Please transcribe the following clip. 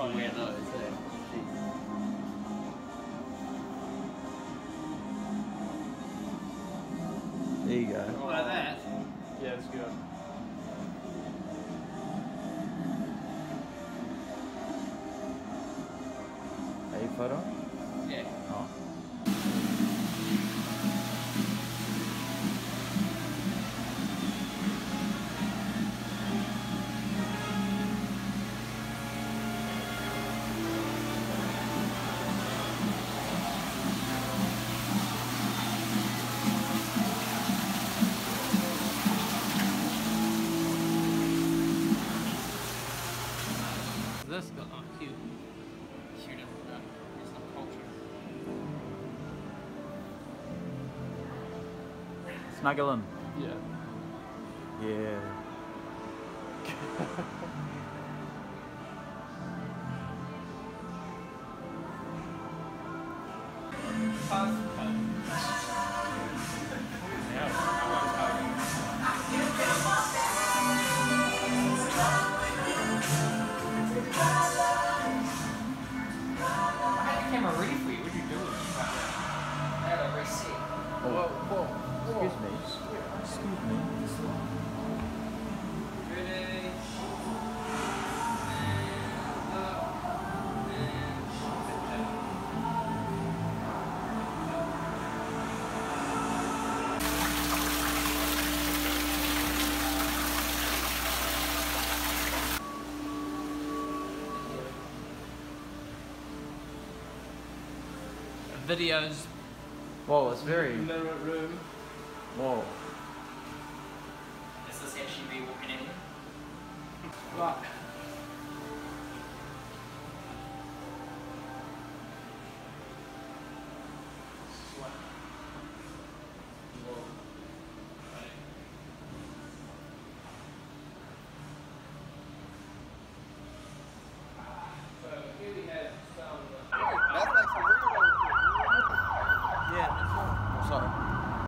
can wear those. There you go. Like that? Yeah, that's good. Are you photo? Yeah. Oh. This got cute. Cute and it's not culture. Snuggle in. Yeah. Yeah. Camera ready for you. What are you doing? I had a receipt. Oh. Whoa. Excuse me. Excuse me. Ready? Videos. Whoa, it's very. Mirror room. Whoa. Is this actually me walking in? Right.